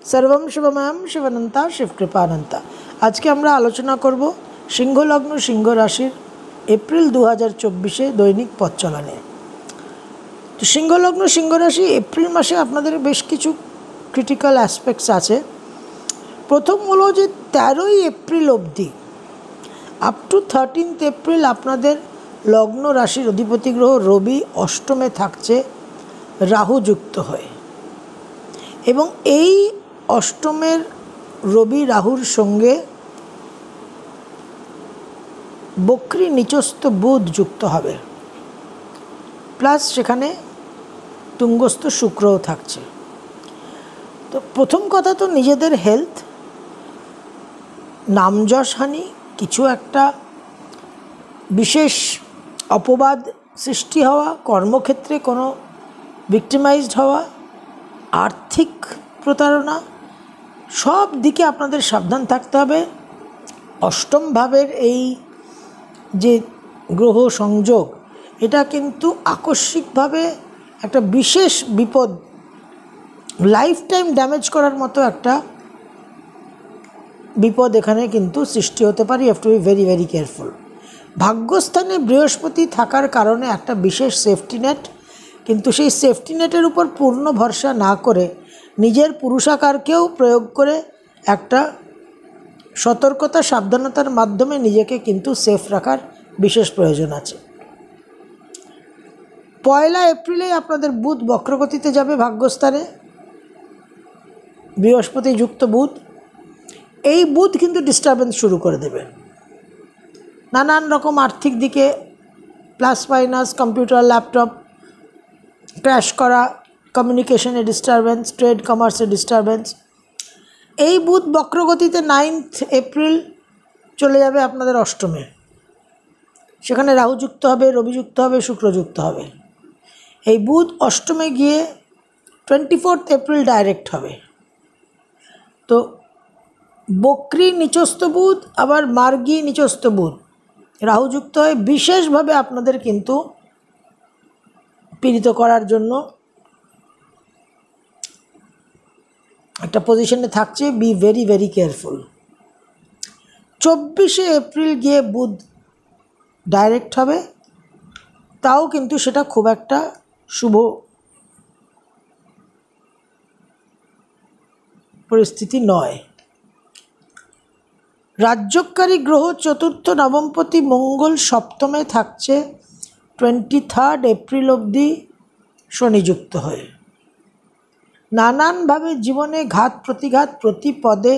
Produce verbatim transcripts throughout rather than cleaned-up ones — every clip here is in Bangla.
सर्वम शिवमयम शिवानंता शिवकृपानंता। आज के আমরা আলোচনা করব সিংহ লগ্ন সিংহ রাশির এপ্রিল দু হাজার চব্বিশে দৈনিক পথ চলা নিয়ে। তো সিংহ লগ্ন সিংহ রাশি এপ্রিল মাসে আপনাদের বেশ কিছু ক্রিটিক্যাল অ্যাসপেক্টস আছে। প্রথম হলো যে তেরোই এপ্রিল অবধি আপ টু থার্টিন্থ এপ্রিল আপনাদের লগ্ন রাশির অধিপতি গ্রহ রবি অষ্টমে থাকছে রাহু যুক্ত হয়ে, এবং এই অষ্টমের রবি রাহুর সঙ্গে বক্রী নিচস্থ বুধ যুক্ত হবে, প্লাস সেখানে তুঙ্গস্থ শুক্রও থাকছে। তো প্রথম কথা তো নিজেদের হেলথ, নামযশহানি, কিছু একটা বিশেষ অপবাদ সৃষ্টি হওয়া, কর্মক্ষেত্রে কোনো ভিক্টিমাইজড হওয়া, আর্থিক প্রতারণা, সব দিকে আপনাদের সাবধান থাকতে হবে। অষ্টম ভাবের এই যে গ্রহ সংযোগ, এটা কিন্তু আকস্মিকভাবে একটা বিশেষ বিপদ, লাইফ টাইম ড্যামেজ করার মতো একটা বিপদ এখানে কিন্তু সৃষ্টি হতে পারে। You have to be very very careful. ভাগ্যস্থানে বৃহস্পতি থাকার কারণে একটা বিশেষ সেফটি নেট, কিন্তু সেই সেফটি নেটের উপর পূর্ণ ভরসা না করে নিজের পুরুষাকারকেও প্রয়োগ করে একটা সতর্কতা সাবধানতার মাধ্যমে নিজেকে কিন্তু সেফ রাখার বিশেষ প্রয়োজন আছে। পয়লা এপ্রিলে আপনাদের বুধ বক্রগতিতে যাবে ভাগ্যস্থানে, বৃহস্পতি যুক্ত বুধ। এই বুধ কিন্তু ডিস্টারবেন্স শুরু করে দেবে, নানান রকম আর্থিক দিকে plus minus, computer laptop crash করা, কমিউনিকেশনে ডিস্টারবেন্স, ট্রেড কমার্সে ডিস্টারবেন্স। এই বুধ বক্রগতিতে নাইন্থ এপ্রিল চলে যাবে আপনাদের অষ্টমে, সেখানে রাহু যুক্ত হবে, রবি যুক্ত হবে, শুক্র যুক্ত হবে। এই বুধ অষ্টমে গিয়ে টোয়েন্টি ফোর্থ এপ্রিল ডাইরেক্ট হবে। তো বক্রী নিচস্থ বুধ আবার মার্গী নিচস্থ বুধ রাহু যুক্ত হয়ে বিশেষভাবে আপনাদের কিন্তু পীড়িত করার জন্য একটা পজিশনে থাকছে। Be very very careful. চব্বিশে এপ্রিল গিয়ে বুধ ডাইরেক্ট হবে, তাও কিন্তু সেটা খুব একটা শুভ পরিস্থিতি নয়। রাজ্যকারী গ্রহ চতুর্থ নবমপতি মঙ্গল সপ্তমে থাকছে টোয়েন্টি থার্ড এপ্রিল অবধি শনিযুক্ত হয়ে। নানানভাবে জীবনে ঘাত প্রতিঘাত, প্রতি পদে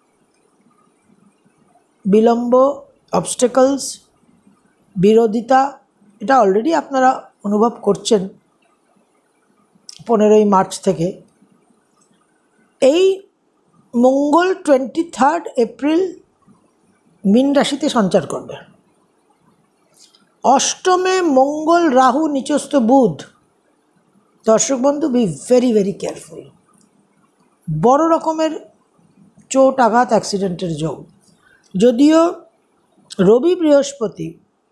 বিলম্ব, অবস্টেকলস, বিরোধিতা, এটা অলরেডি আপনারা অনুভব করছেন পনেরোই মার্চ থেকে। এই মঙ্গল টোয়েন্টি থার্ড এপ্রিল মীন রাশিতে সঞ্চার করবে। অষ্টমে মঙ্গল রাহু নিচস্থ বুধ। দর্শক বন্ধু, বি ভেরি ভেরি কেয়ারফুল। বড় রকমের চোট আঘাত, অ্যাক্সিডেন্টের যোগ। যদিও রবি বৃহস্পতি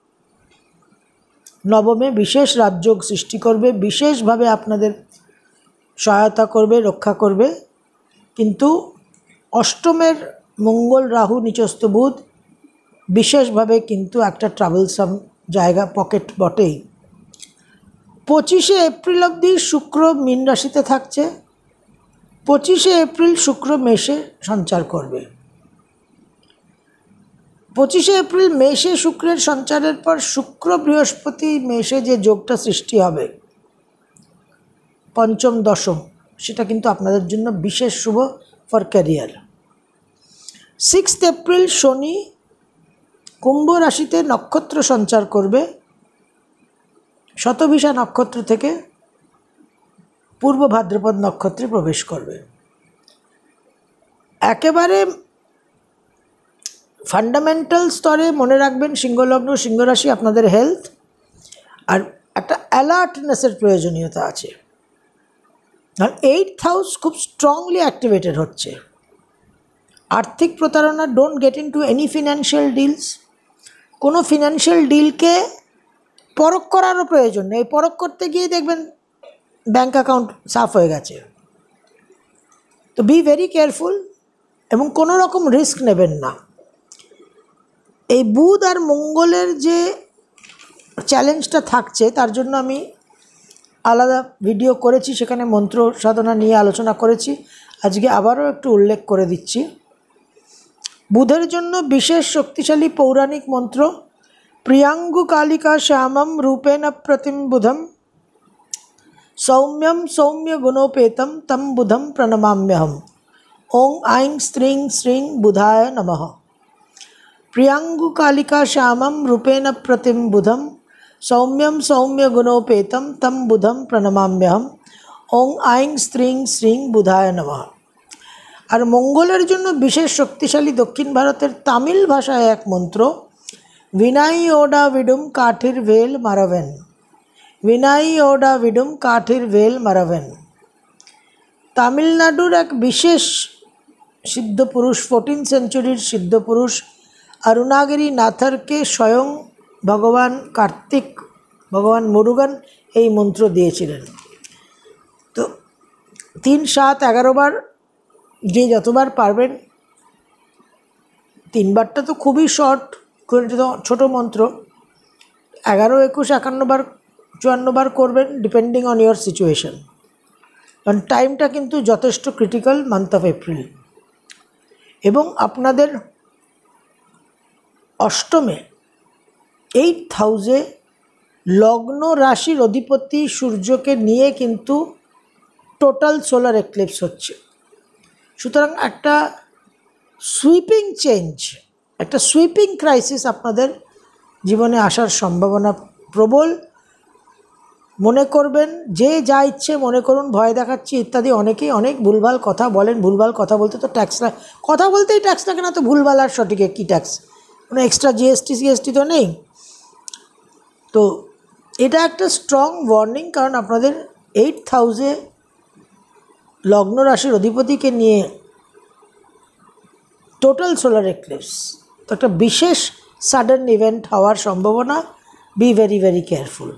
নবমে বিশেষ রাজযোগ সৃষ্টি করবে, বিশেষভাবে আপনাদের সহায়তা করবে, রক্ষা করবে, কিন্তু অষ্টমের মঙ্গল রাহু নিচস্থ বুধ বিশেষভাবে কিন্তু একটা ট্রাভেলসাম জায়গা, পকেট বটেই। পঁচিশে এপ্রিল অবধি শুক্র মীন রাশিতে থাকছে। পঁচিশে এপ্রিল শুক্র মেষে সঞ্চার করবে। পঁচিশে এপ্রিল মেষে শুক্রের সঞ্চারের পর শুক্র বৃহস্পতি মেষে যে যোগটা সৃষ্টি হবে পঞ্চম দশম, সেটা কিন্তু আপনাদের জন্য বিশেষ শুভ ফর ক্যারিয়ার। সিক্সথ এপ্রিল শনি কুম্ভ রাশিতে নক্ষত্র সঞ্চার করবে, শতভিষা নক্ষত্র থেকে পূর্ব ভাদ্রপদ নক্ষত্রে প্রবেশ করবে। একেবারে ফান্ডামেন্টাল স্তরে মনে রাখবেন সিংহলগ্ন সিংহরাশি আপনাদের হেলথ আর একটা অ্যালার্টনেসের প্রয়োজনীয়তা আছে। আর এইটথ হাউস খুব স্ট্রংলি অ্যাক্টিভেটেড হচ্ছে। আর্থিক প্রতারণা, don't get into any financial deals. কোনো ফিনান্সিয়াল ডিলকে পরখ করারও প্রয়োজন নেই। পরখ করতে গিয়ে দেখবেন ব্যাঙ্ক অ্যাকাউন্ট সাফ হয়ে গেছে। তো বি ভেরি কেয়ারফুল এবং কোনো রকম রিস্ক নেবেন না। এই বুধ আর মঙ্গলের যে চ্যালেঞ্জটা থাকছে তার জন্য আমি আলাদা ভিডিও করেছি, সেখানে মন্ত্র সাধনা নিয়ে আলোচনা করেছি। আজকে আবারও একটু উল্লেখ করে দিচ্ছি। বুধের জন্য বিশেষ শক্তিশালী পৌরাণিক মন্ত্র প্রিয়াঙ্গু কালিকা শ্যামম রূপেণ প্রতিম বুধম সৌম্যম সৌম্য গুণোপেতম তম বুধম প্রণমাম্যহম। ওং আইং স্ত্রিং শ্রীং বুধায় নমঃ। প্রিয়াঙ্গু কালিকা শ্যামম রূপেণ প্রতিম বুধম সৌম্যম সৌম্য গুণোপেতম তম বুধম প্রণমাম্যহম। ওং আইং স্ত্রিং শ্রীং বুধায় নমঃ। আর মঙ্গলের জন্য বিশেষ শক্তিশালী দক্ষিণ ভারতের তামিল ভাষায় এক মন্ত্র বিনাই ওডা বিডুম কাঠির ভেল মারাভেন। বিনাই ওডা বিডুম কাঠির ভেল মারাভেন। তামিলনাড়ুর এক বিশেষ সিদ্ধ পুরুষ, ফোরটিন সেঞ্চুরির সিদ্ধ পুরুষ অরুণাগিরি নাথারকে স্বয়ং ভগবান কার্তিক, ভগবান মুরুগান এই মন্ত্র দিয়েছিলেন। তো তিন সাত এগারো বার, যে যতবার পারবেন, তিনবারটা তো খুবই শর্ট, ছোটো মন্ত্র, এগারো একুশ একান্ন বার চুয়ান্ন বার করবেন ডিপেন্ডিং অন ইয়োর সিচুয়েশন। কারণ টাইমটা কিন্তু যথেষ্ট ক্রিটিক্যাল, মান্থ অফ এপ্রিল। এবং আপনাদের অষ্টমে এইট হাউসে লগ্ন রাশির অধিপতি সূর্যকে নিয়ে কিন্তু টোটাল সোলার এক্লিপস হচ্ছে। সুতরাং একটা সুইপিং চেঞ্জ, একটা সুইপিং ক্রাইসিস আপনাদের জীবনে আসার সম্ভাবনা প্রবল। মনে করবেন যে যা ইচ্ছে মনে করুন, ভয় দেখাচ্ছি ইত্যাদি অনেকেই অনেক ভুলভাল কথা বলেন। ভুলভাল কথা বলতে তো ট্যাক্স, কথা বলতেই ট্যাক্স লাগে না, তো ভুলভাল আর সঠিক কী ট্যাক্স? কোনো এক্সট্রা জিএসটি সিএসটি তো নেই। তো এটা একটা স্ট্রং ওয়ার্নিং, কারণ আপনাদের এইট হাউসে লগ্ন রাশির অধিপতিকে নিয়ে টোটাল সোলার এক্লিপস, তো একটা বিশেষ সাডেন ইভেন্ট হওয়ার সম্ভাবনা। Be very very careful.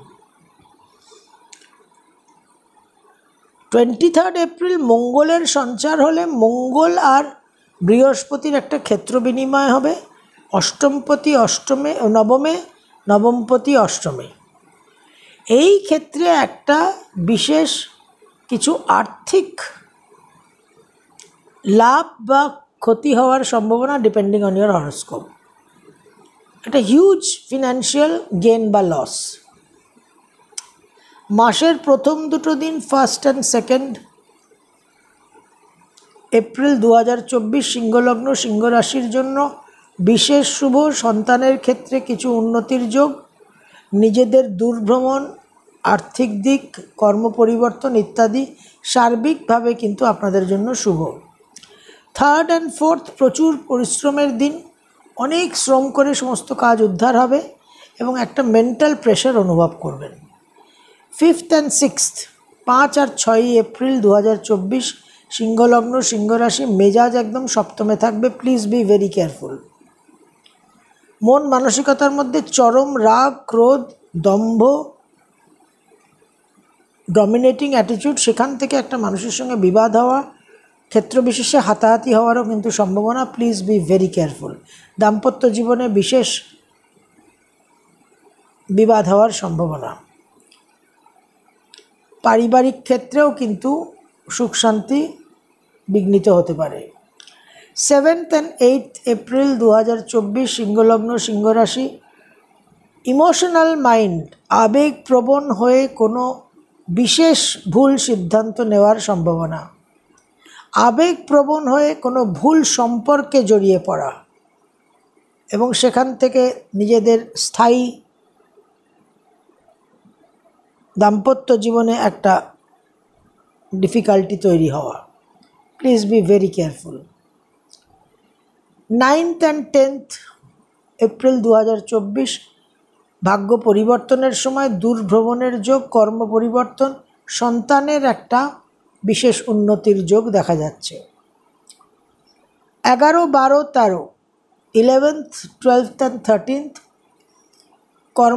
Twenty third April মঙ্গলের সঞ্চার হলে মঙ্গল আর বৃহস্পতির একটা ক্ষেত্র বিনিময় হবে। অষ্টমপতি অষ্টমে, নবমে, নবমপতি অষ্টমে। এই ক্ষেত্রে একটা বিশেষ কিছু আর্থিক লাভ বা ক্ষতি হওয়ার সম্ভাবনা ডিপেন্ডিং অন ইয়োর হরোস্কোপ। একটা হিউজ ফিনান্সিয়াল গেন বা লস। মাসের প্রথম দুটো দিন, ফার্স্ট অ্যান্ড সেকেন্ড এপ্রিল দু হাজার চব্বিশ সিংহলগ্ন সিংহ রাশির জন্য বিশেষ শুভ। সন্তানের ক্ষেত্রে কিছু উন্নতির যোগ, নিজেদের দূরভ্রমণ, আর্থিক দিক, কর্ম পরিবর্তন ইত্যাদি সার্বিকভাবে কিন্তু আপনাদের জন্য শুভ। থার্ড অ্যান্ড ফোর্থ প্রচুর পরিশ্রমের দিন, অনেক শ্রম করে সমস্ত কাজ উদ্ধার হবে এবং একটা মেন্টাল প্রেশার অনুভব করবেন। ফিফথ অ্যান্ড সিক্সথ পাঁচ আর ছয়ই এপ্রিল দু হাজার চব্বিশ সিংহলগ্ন সিংহরাশি, মেজাজ একদম সপ্তমে থাকবে। Please be very careful. মন মানসিকতার মধ্যে চরম রাগ, ক্রোধ, দম্ভ, ডমিনেটিং অ্যাটিটিউড, সেখান থেকে একটা মানুষের সঙ্গে বিবাদ হওয়া, ক্ষেত্রবিশেষে হাতাহাতি হওয়ারও কিন্তু সম্ভাবনা। Please be very careful. দাম্পত্য জীবনে বিশেষ বিবাদ হওয়ার সম্ভাবনা। পারিবারিক ক্ষেত্রেও কিন্তু সুখ শান্তি বিঘ্নিত হতে পারে। সেভেন্থ অ্যান্ড এইথ এপ্রিল দু হাজার চব্বিশ সিংহলগ্ন সিংহরাশি, ইমোশনাল মাইন্ড, আবেগপ্রবণ হয়ে কোনো বিশেষ ভুল সিদ্ধান্ত নেওয়ার সম্ভাবনা। আবেগপ্রবণ হয়ে কোনো ভুল সম্পর্কে জড়িয়ে পড়া এবং সেখান থেকে নিজেদের স্থায়ী দাম্পত্য জীবনে একটা ডিফিকাল্টি তৈরি হওয়া। Please be very careful. Ninth and tenth April দু হাজার চব্বিশ ভাগ্য পরিবর্তনের সময়, দূরভ্রমণের যোগ, কর্ম পরিবর্তন, সন্তানের একটা বিশেষ উন্নতির যোগ দেখা যাচ্ছে। এগারো বারো তেরো ইলেভেন্থ টুয়েলথ অ্যান্ড থার্টিনথ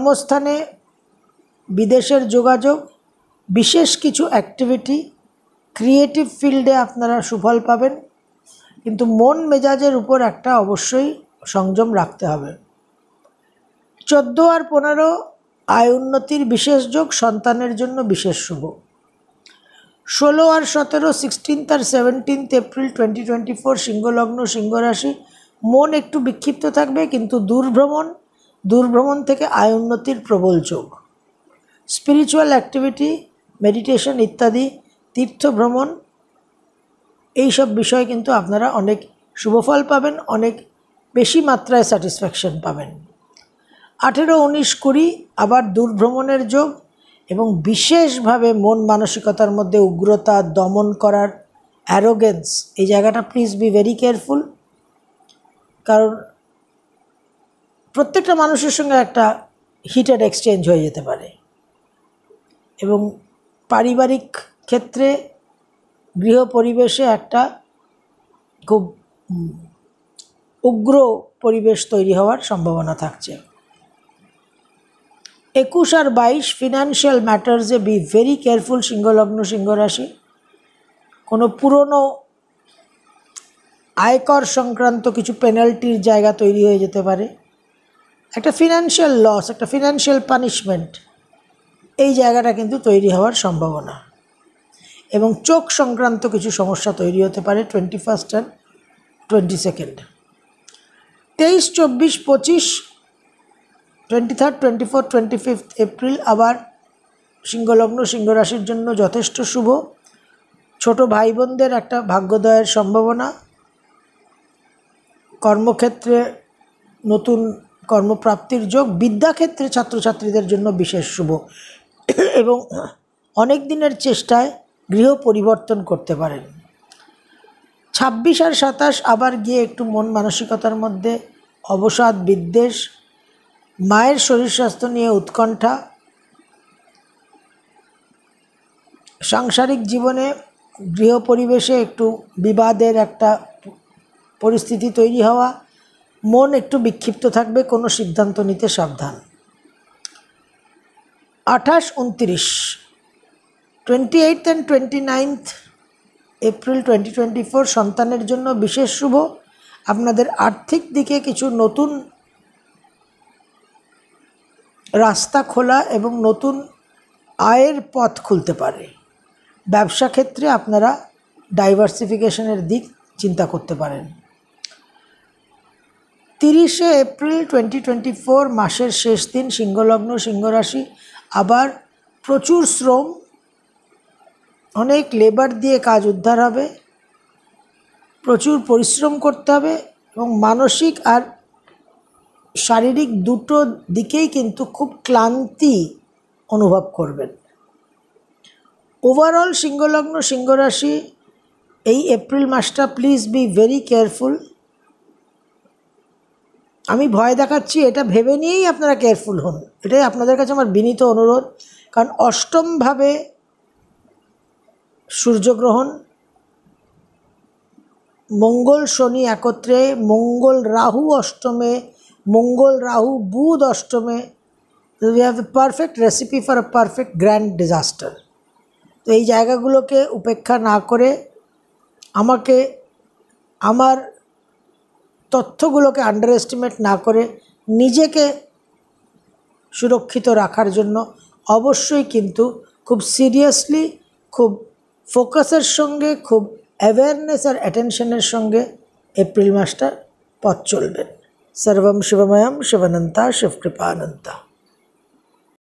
কর্মস্থানে বিদেশের যোগাযোগ, বিশেষ কিছু অ্যাক্টিভিটি, ক্রিয়েটিভ ফিল্ডে আপনারা সুফল পাবেন, কিন্তু মন মেজাজের উপর একটা অবশ্যই সংযম রাখতে হবে। চোদ্দো আর পনেরো আয় উন্নতির বিশেষ যোগ, সন্তানের জন্য বিশেষ শুভ। ষোলো আর সতেরো সিক্সটিন্থ আর seventeenth April twenty twenty four সিংহলগ্ন সিংহ রাশি, মন একটু বিক্ষিপ্ত থাকবে, কিন্তু দূরভ্রমণ দূরভ্রমণ থেকে আয় উন্নতির প্রবল যোগ। স্পিরিচুয়াল অ্যাক্টিভিটি, মেডিটেশন ইত্যাদি, তীর্থ ভ্রমণ, এইসব বিষয়ে কিন্তু আপনারা অনেক শুভফল পাবেন, অনেক বেশি মাত্রায় স্যাটিসফ্যাকশন পাবেন। আঠেরো উনিশ কুড়ি আবার দূরভ্রমণের যোগ, এবং বিশেষভাবে মন মানসিকতার মধ্যে উগ্রতা, দমন করার অ্যারোগেন্স, এই জায়গাটা প্লিজ বি ভেরি কেয়ারফুল, কারণ প্রত্যেকটা মানুষের সঙ্গে একটা হিটেড এক্সচেঞ্জ হয়ে যেতে পারে, এবং পারিবারিক ক্ষেত্রে গৃহ পরিবেশে একটা খুব উগ্র পরিবেশ তৈরি হওয়ার সম্ভাবনা থাকছে। একুশ আর বাইশ ফিনান্সিয়াল ম্যাটার্সে বি ভেরি কেয়ারফুল সিংহলগ্ন সিংহ রাশি। কোনো পুরনো আয়কর সংক্রান্ত কিছু পেনাল্টির জায়গা তৈরি হয়ে যেতে পারে, একটা ফিনান্সিয়াল লস, একটা ফিনান্সিয়াল পানিশমেন্ট, এই জায়গাটা কিন্তু তৈরি হওয়ার সম্ভাবনা, এবং চোখ সংক্রান্ত কিছু সমস্যা তৈরি হতে পারে twenty first and twenty second. তেইশ চব্বিশ পঁচিশ twenty third twenty four twenty fifth April আবার সিংহলগ্ন সিংহ রাশির জন্য যথেষ্ট শুভ। ছোট ভাই বোনদের একটা ভাগ্যোদয়ের সম্ভাবনা, কর্মক্ষেত্রে নতুন কর্মপ্রাপ্তির যোগ, বিদ্যাক্ষেত্রে ছাত্রছাত্রীদের জন্য বিশেষ শুভ, এবং অনেক দিনের চেষ্টায় গৃহ পরিবর্তন করতে পারেন। ছাব্বিশ আর সাতাশ আবার গিয়ে একটু মন মানসিকতার মধ্যে অবসাদ, বিদ্বেষ, মায়ের শরীর স্বাস্থ্য নিয়ে উৎকণ্ঠা, সাংসারিক জীবনে গৃহ পরিবেশে একটু বিবাদের একটা পরিস্থিতি তৈরি হওয়া, মন একটু বিক্ষিপ্ত থাকবে, কোনো সিদ্ধান্ত নিতে সাবধান। আঠাশ উনত্রিশ twenty eight and twenty ninth April twenty twenty four সন্তানের জন্য বিশেষ শুভ। আপনাদের আর্থিক দিকে কিছু নতুন রাস্তা খোলা এবং নতুন আয়ের পথ খুলতে পারে। ব্যবসা ক্ষেত্রে আপনারা ডাইভার্সিফিকেশনের দিক চিন্তা করতে পারেন। তিরিশে এপ্রিল টোয়েন্টি টোয়েন্টি ফোর মাসের শেষ দিন, সিংহলগ্ন সিংহ রাশি, আবার প্রচুর শ্রম, অনেক লেবার দিয়ে কাজ উদ্ধার হবে, প্রচুর পরিশ্রম করতে হবে, এবং মানসিক আর শারীরিক দুটো দিকেই কিন্তু খুব ক্লান্তি অনুভব করবেন। ওভারঅল সিংহলগ্ন সিংহ রাশি এই এপ্রিল মাসটা প্লিজ বি ভেরি কেয়ারফুল। আমি ভয় দেখাচ্ছি এটা ভেবে নিয়েই আপনারা কেয়ারফুল হন, এটাই আপনাদের কাছে আমার বিনীত অনুরোধ, কারণ অষ্টমভাবে সূর্যগ্রহণ, মঙ্গল শনি একত্রে, মঙ্গল রাহু অষ্টমে, মঙ্গল রাহু বুধ অষ্টমে, we have a perfect recipe for a perfect grand disaster. তো এই জায়গাগুলোকে উপেক্ষা না করে, আমাকে আমার তথ্যগুলোকে আন্ডার এস্টিমেট না করে নিজেকে সুরক্ষিত রাখার জন্য অবশ্যই কিন্তু খুব সিরিয়াসলি, খুব ফোকাসের সঙ্গে, খুব অ্যাওয়ারনেস আর অ্যাটেনশনের সঙ্গে এপ্রিল মাসটা পথ চলবেন। সর্বম শিবময়ম শিবানন্তা শিবকৃপানন্তা।